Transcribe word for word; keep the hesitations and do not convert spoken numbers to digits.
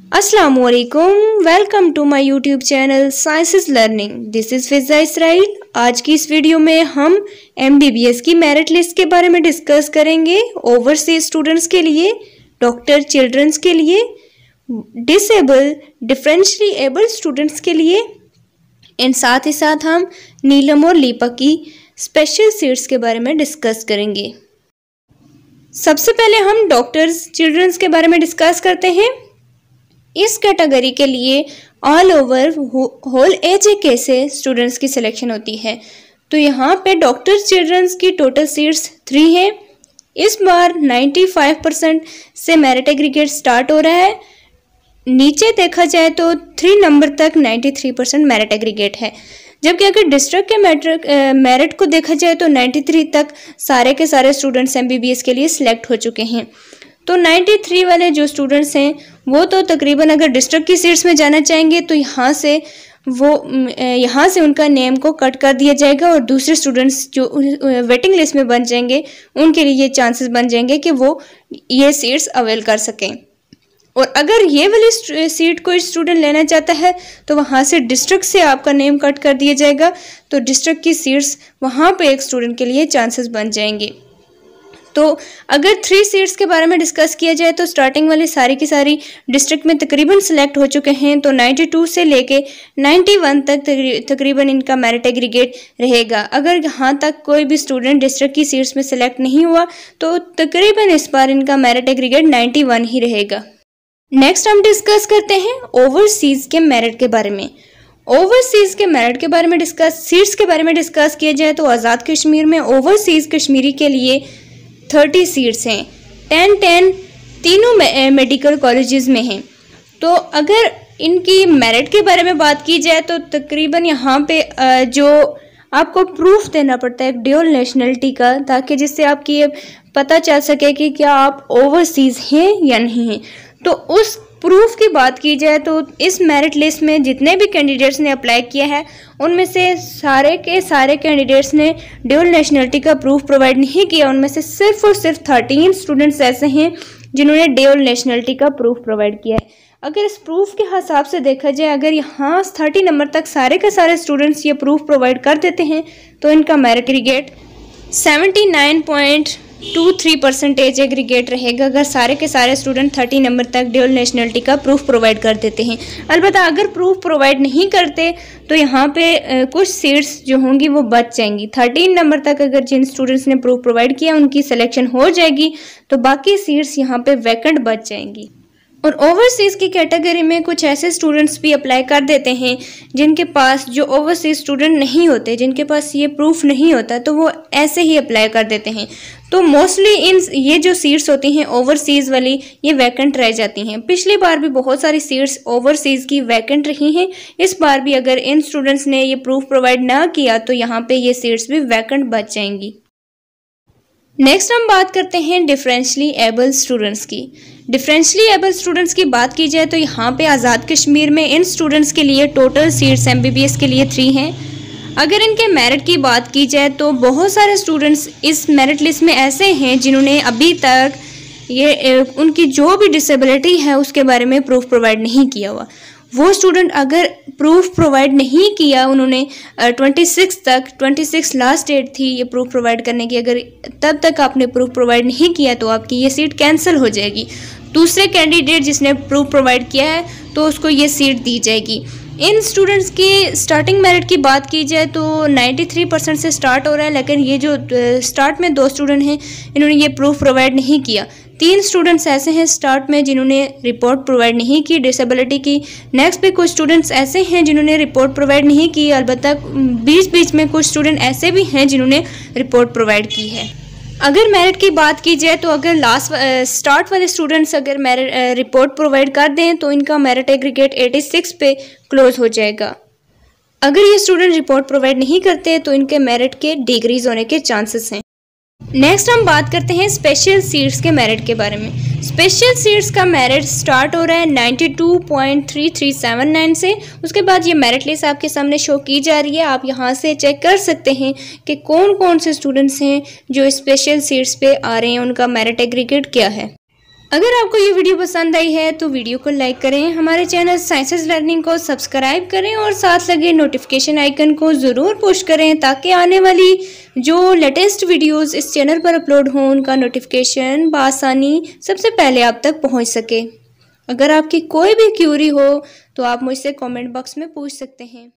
अस्सलामुअलैकुम, welcome to my YouTube channel sciences learning. This is Fiza Israil. आज की इस वीडियो में हम एमबीबीएस की मेरिट लिस्ट के बारे में डिस्कस करेंगे। ओवरसीज स्टूडेंट्स के लिए, डॉक्टर चिल्ड्रंस के लिए, डिसेबल डिफरेंशियली एबल स्टूडेंट्स के लिए, एंड साथ ही साथ हम नीलम और लीपा की स्पेशल सीट्स के बारे में डिस्कस करेंगे। सबसे पहले हम डॉक्टर्स चिल्ड्रंस के बारे में डिस्कस करते हैं। इस कैटेगरी के लिए ऑल ओवर होल एज के से स्टूडेंट्स की सिलेक्शन होती है। तो यहाँ पे डॉक्टर चिल्ड्रंस की टोटल सीट्स थ्री हैं। इस बार पचानवे परसेंट से मेरिट एग्रीगेट स्टार्ट हो रहा है। नीचे देखा जाए तो थ्री नंबर तक तिरानवे परसेंट मेरिट एग्रीगेट है, जबकि अगर डिस्ट्रिक्ट के मेट्रिक मेरिट को देखा जाए तो तिरानवे तक सारे के सारे स्टूडेंट्स एमबीबीएस के लिए सिलेक्ट हो चुके हैं। तो तिरानवे वाले जो स्टूडेंट्स हैं वो तो तकरीबन अगर डिस्ट्रिक्ट की सीट्स में जाना चाहेंगे तो यहाँ से वो यहाँ से उनका नेम को कट कर दिया जाएगा और दूसरे स्टूडेंट्स जो वेटिंग लिस्ट में बन जाएंगे उनके लिए ये चांसेस बन जाएंगे कि वो ये सीट्स अवेल कर सकें। और अगर ये वाली सीट कोई स्टूडेंट लेना चाहता है तो वहाँ से डिस्ट्रिक्ट से आपका नेम कट कर दिया जाएगा, तो डिस्ट्रिक्ट की सीट्स वहाँ पे एक स्टूडेंट के लिए चांसेस बन जाएंगे। तो अगर थ्री सीट्स के बारे में डिस्कस किया जाए तो स्टार्टिंग वाली सारी की सारी डिस्ट्रिक्ट में तकरीबन सिलेक्ट हो चुके हैं। तो बानवे से लेके इक्यानवे तक तकरीबन इनका मेरिट एग्रीगेट रहेगा। अगर यहाँ तक कोई भी स्टूडेंट डिस्ट्रिक्ट की सीट्स में सिलेक्ट नहीं हुआ तो तकरीबन इस बार इनका मेरिट एग्रीगेट इक्यानवे ही रहेगा। नेक्स्ट हम डिस्कस करते हैं ओवरसीज के मेरिट के बारे में। ओवरसीज के मेरिट के बारे में डिस्कस सीट्स के बारे में डिस्कस किया जाए तो आज़ाद कश्मीर में ओवरसीज कश्मीरी के लिए तीस सीट्स हैं। टेन टेन तीनों मे, मेडिकल कॉलेजेस में हैं। तो अगर इनकी मेरिट के बारे में बात की जाए तो तकरीबन यहाँ पे जो आपको प्रूफ देना पड़ता है ड्यूल नेशनलिटी का, ताकि जिससे आपकी ये पता चल सके कि क्या आप ओवरसीज हैं या नहीं हैं। तो उस प्रूफ की बात की जाए तो इस मेरिट लिस्ट में जितने भी कैंडिडेट्स ने अप्लाई किया है उनमें से सारे के सारे कैंडिडेट्स ने ड्यूल नेशनलिटी का प्रूफ प्रोवाइड नहीं किया। उनमें से सिर्फ और सिर्फ थर्टीन स्टूडेंट्स ऐसे हैं जिन्होंने ड्यूल नेशनलिटी का प्रूफ प्रोवाइड किया है। अगर इस प्रूफ के हिसाब से देखा जाए, अगर यहाँ थर्टी नंबर तक सारे के सारे स्टूडेंट्स ये प्रूफ प्रोवाइड कर देते हैं तो इनका merit aggregate seventy nine point two three percentage aggregate रहेगा अगर सारे के सारे स्टूडेंट थर्टी नंबर तक ड्यूल नेशनलिटी का प्रूफ प्रोवाइड कर देते हैं। अलबत्ता अगर प्रूफ प्रोवाइड नहीं करते तो यहाँ पे आ, कुछ सीट्स जो होंगी वो बच जाएंगी। थर्टीन नंबर तक अगर जिन स्टूडेंट्स ने प्रूफ प्रोवाइड किया उनकी सिलेक्शन हो जाएगी तो बाकी सीट्स यहाँ पे वैकेंट बच जाएंगी। और ओवरसीज़ की कैटेगरी में कुछ ऐसे स्टूडेंट्स भी अप्लाई कर देते हैं जिनके पास जो ओवरसीज स्टूडेंट नहीं होते, जिनके पास ये प्रूफ नहीं होता, तो वो ऐसे ही अप्लाई कर देते हैं। तो मोस्टली इन ये जो सीट्स होती हैं ओवरसीज़ वाली ये वैकेंट रह जाती हैं। पिछली बार भी बहुत सारी सीट्स ओवरसीज़ की वैकेंट रही हैं। इस बार भी अगर इन स्टूडेंट्स ने ये प्रूफ प्रोवाइड ना किया तो यहाँ पे ये सीट्स भी वैकेंट बच जाएंगी। नेक्स्ट हम बात करते हैं डिफरेंशियली एबल स्टूडेंट्स की। डिफरेंशियली एबल स्टूडेंट्स की बात की जाए तो यहाँ पे आज़ाद कश्मीर में इन स्टूडेंट्स के लिए टोटल सीट्स एमबीबीएस के लिए थ्री हैं। अगर इनके मेरिट की बात की जाए तो बहुत सारे स्टूडेंट्स इस मेरिट लिस्ट में ऐसे हैं जिन्होंने अभी तक ये उनकी जो भी डिसेबिलिटी है उसके बारे में प्रूफ प्रोवाइड नहीं किया हुआ। वो स्टूडेंट अगर प्रूफ प्रोवाइड नहीं किया, उन्होंने छब्बीस तक छब्बीस लास्ट डेट थी ये प्रूफ प्रोवाइड करने की, अगर तब तक आपने प्रूफ प्रोवाइड नहीं किया तो आपकी ये सीट कैंसिल हो जाएगी। दूसरे कैंडिडेट जिसने प्रूफ प्रोवाइड किया है तो उसको ये सीट दी जाएगी। इन स्टूडेंट्स की स्टार्टिंग मेरिट की बात की जाए तो तिरानवे परसेंट से स्टार्ट हो रहा है, लेकिन ये जो स्टार्ट में दो स्टूडेंट हैं इन्होंने ये प्रूफ प्रोवाइड नहीं किया। तीन स्टूडेंट्स ऐसे हैं स्टार्ट में जिन्होंने रिपोर्ट प्रोवाइड नहीं की डिसेबिलिटी की। नेक्स्ट पे कुछ स्टूडेंट्स ऐसे हैं जिन्होंने रिपोर्ट प्रोवाइड नहीं की, अलबत्ता बीच बीच में कुछ स्टूडेंट ऐसे भी हैं जिन्होंने रिपोर्ट प्रोवाइड की है। अगर मेरिट की बात की जाए तो अगर लास्ट स्टार्ट वाले स्टूडेंट्स अगर मेरिट रिपोर्ट प्रोवाइड कर दें तो इनका मेरिट एग्रीगेट छियासी पे क्लोज हो जाएगा। अगर ये स्टूडेंट रिपोर्ट प्रोवाइड नहीं करते तो इनके मेरिट के डिक्रीज होने के चांसेस हैं। नेक्स्ट हम बात करते हैं स्पेशल सीट्स के मेरिट के बारे में। स्पेशल सीट्स का मेरिट स्टार्ट हो रहा है बानवे point three three seven nine से। उसके बाद ये मेरिट लिस्ट आपके सामने शो की जा रही है, आप यहाँ से चेक कर सकते हैं कि कौन कौन से स्टूडेंट्स हैं जो स्पेशल सीट्स पे आ रहे हैं, उनका मेरिट एग्रीगेट क्या है। अगर आपको ये वीडियो पसंद आई है तो वीडियो को लाइक करें, हमारे चैनल साइंसेस लर्निंग को सब्सक्राइब करें और साथ लगे नोटिफिकेशन आइकन को ज़रूर पुश करें ताकि आने वाली जो लेटेस्ट वीडियोस इस चैनल पर अपलोड हों उनका नोटिफिकेशन बआसानी सबसे पहले आप तक पहुंच सके। अगर आपकी कोई भी क्यूरी हो तो आप मुझसे कमेंट बॉक्स में पूछ सकते हैं।